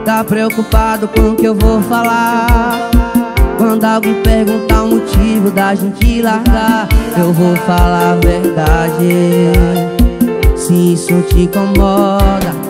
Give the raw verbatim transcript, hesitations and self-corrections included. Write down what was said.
Tá preocupado com o que eu vou falar? Quando alguém perguntar o motivo da gente largar, eu vou falar a verdade. Se isso te incomoda,